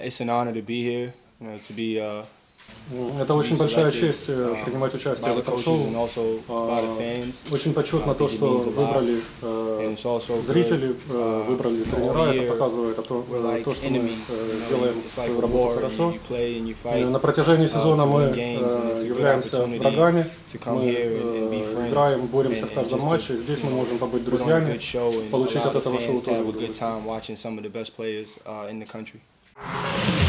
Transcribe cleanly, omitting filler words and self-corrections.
It's an honor to be here, to be Это очень большая честь принимать участие в этом шоу. Очень почетно то, что выбрали зрители, выбрали тренера. Это показывает то, что мы делаем свою работу хорошо. На протяжении сезона мы являемся врагами. Мы играем, боремся в каждом матче. Здесь мы можем побыть друзьями, получить от этого шоу тоже удовольствие.